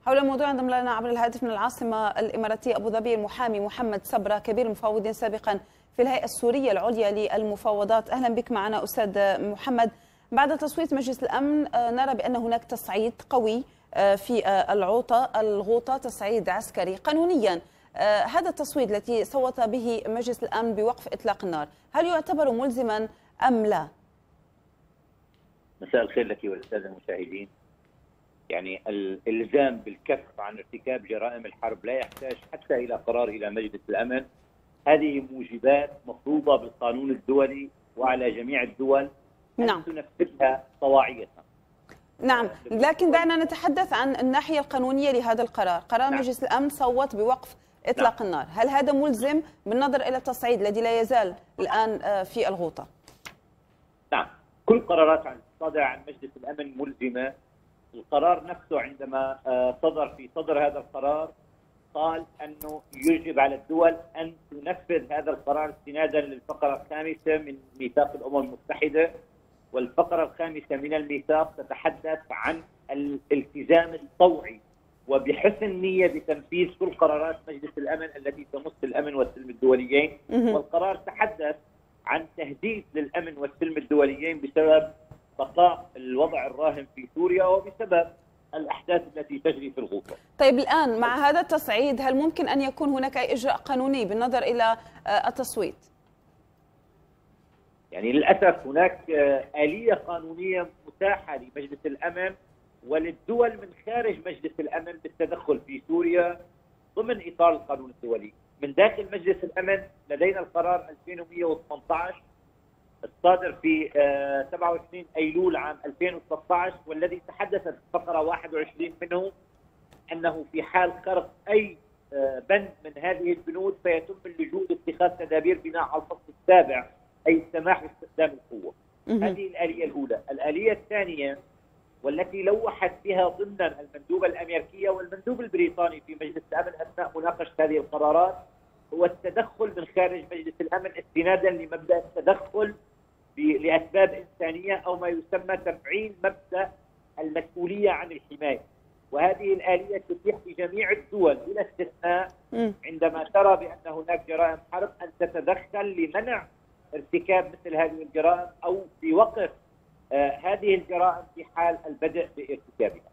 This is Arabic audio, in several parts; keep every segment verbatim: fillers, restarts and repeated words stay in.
حول الموضوع انضم لنا عبر الهاتف من العاصمة الإماراتية أبو ظبي المحامي محمد صبرة، كبير المفوضين سابقا في الهيئة السورية العليا للمفاوضات. أهلا بك معنا أستاذ محمد. بعد تصويت مجلس الأمن نرى بأن هناك تصعيد قوي في العوطة الغوطة، تصعيد عسكري قانونيا. هذا التصويت الذي صوت به مجلس الأمن بوقف إطلاق النار، هل يعتبر ملزما أم لا؟ مساء الخير لك وللسادة المشاهدين. يعني الالزام بالكف عن ارتكاب جرائم الحرب لا يحتاج حتى الى قرار الى مجلس الامن. هذه موجبات مفروضه بالقانون الدولي وعلى جميع الدول ان نعم. تنفذها طواعية. نعم، لكن دعنا نتحدث عن الناحيه القانونيه لهذا القرار. قرار نعم. مجلس الامن صوت بوقف اطلاق نعم. النار، هل هذا ملزم بالنظر الى التصعيد الذي لا يزال الان في الغوطه؟ نعم، كل قرارات صادرة عن مجلس الامن ملزمه. القرار نفسه عندما صدر في صدر هذا القرار قال انه يجب على الدول ان تنفذ هذا القرار استنادا للفقره الخامسه من ميثاق الامم المتحده، والفقره الخامسه من الميثاق تتحدث عن الالتزام الطوعي وبحسن نيه بتنفيذ كل قرارات مجلس الامن التي تمس الامن والسلم الدوليين، والقرار تحدث عن تهديد للامن والسلم الدوليين بسبب بقاء الوضع الراهن في سوريا وبسبب الأحداث التي تجري في الغوطة. طيب الآن مع هذا التصعيد هل ممكن أن يكون هناك أي إجراء قانوني بالنظر إلى التصويت؟ يعني للأسف هناك آلية قانونية متاحة لمجلس الأمن وللدول من خارج مجلس الأمن بالتدخل في سوريا ضمن إطار القانون الدولي. من داخل مجلس الأمن لدينا القرار ألفين ومئة وثمانية عشر الصادر في سبعة وعشرين أيلول عام ألفين وثلاثة عشر، والذي تحدثت الفقرة واحد وعشرين منه أنه في حال خرق أي بند من هذه البنود فيتم اللجوء لاتخاذ تدابير بناء على الفصل السابع أي السماح باستخدام القوة. هذه الآلية الأولى. الآلية الثانية والتي لوحت بها ضمنا المندوبة الأمريكية والمندوب البريطاني في مجلس الأمن أثناء مناقشة هذه القرارات هو التدخل من خارج مجلس الأمن استنادا لمبدأ التدخل لأسباب إنسانية أو ما يسمى تفعيل مبدأ المسؤولية عن الحماية، وهذه الآلية تتيح لجميع الدول بلا استثناء عندما ترى بأن هناك جرائم حرب أن تتدخل لمنع ارتكاب مثل هذه الجرائم أو في وقف آه هذه الجرائم في حال البدء بارتكابها.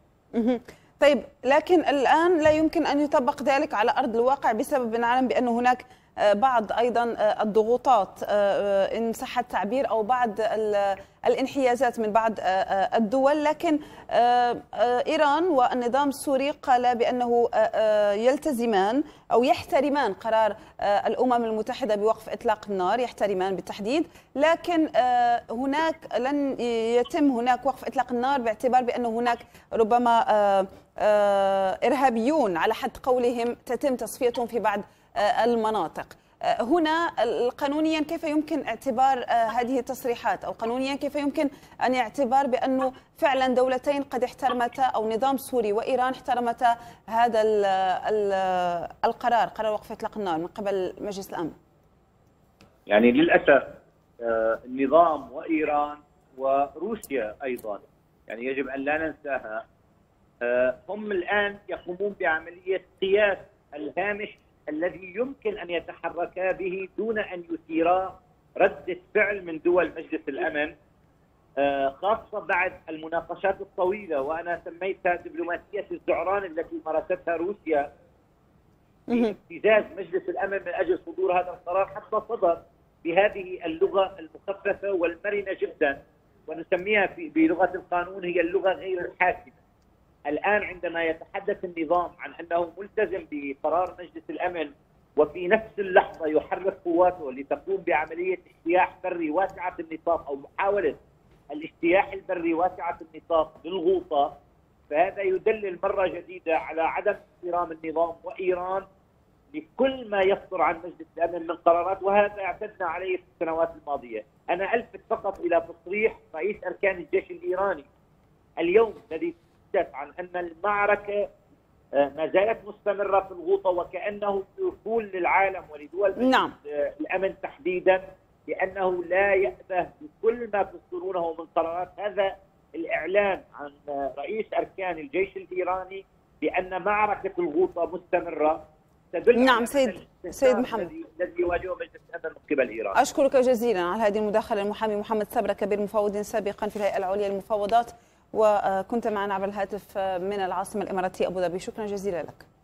طيب لكن الآن لا يمكن أن يطبق ذلك على أرض الواقع بسبب نعلم بأن هناك بعض أيضا الضغوطات إن صح التعبير أو بعض الانحيازات من بعض الدول، لكن إيران والنظام السوري قال بأنه يلتزمان أو يحترمان قرار الأمم المتحدة بوقف إطلاق النار، يحترمان بالتحديد، لكن هناك لن يتم هناك وقف إطلاق النار باعتبار بأن هناك ربما إرهابيون على حد قولهم تتم تصفيتهم في بعض المناطق. هنا قانونيا كيف يمكن اعتبار هذه التصريحات، أو قانونيا كيف يمكن أن يعتبر بأنه فعلا دولتين قد احترمتا أو نظام سوري وإيران احترمتا هذا ال ال القرار، قرار وقف إطلاق النار من قبل مجلس الأمن؟ يعني للأسف النظام وإيران وروسيا أيضا يعني يجب أن لا ننساها، هم الآن يقومون بعملية قياس الهامش الذي يمكن أن يتحركا به دون أن يثيرا ردة فعل من دول مجلس الأمن، خاصة بعد المناقشات الطويلة وأنا سميتها دبلوماسية الزعران التي مارستها روسيا في ابتزاز مجلس الأمن من أجل صدور هذا القرار، حتى صدر بهذه اللغة المخففة والمرنة جدا، ونسميها بلغة القانون هي اللغة غير الحاسمة. الآن عندما يتحدث النظام عن أنه ملتزم بقرار مجلس الأمن وفي نفس اللحظة يحرك قواته لتقوم بعملية اجتياح بري واسعة النطاق أو محاولة الاجتياح البري واسعة النطاق للغوطة، فهذا يدلل مرة جديدة على عدم احترام النظام وإيران لكل ما يصدر عن مجلس الأمن من قرارات، وهذا اعتدنا عليه في السنوات الماضية. أنا ألفت فقط إلى تصريح رئيس أركان الجيش الإيراني اليوم الذي عن أن المعركة ما زالت مستمرة في الغوطة، وكأنه يقول للعالم ولدول نعم. الأمن تحديدا بأنه لا يأبه بكل ما تصدرونه من قرارات. هذا الإعلان عن رئيس أركان الجيش الإيراني بأن معركة الغوطة مستمرة تدل نعم على سيد سيد محمد الذي يواجهه مجلس الأمن من قبل إيران. أشكرك جزيلا على هذه المداخلة المحامي محمد سبرة كبير مفوض سابقا في الهيئة العليا للمفاوضات، وكنت معنا عبر الهاتف من العاصمة الإماراتية أبو ظبي. شكرا جزيلا لك.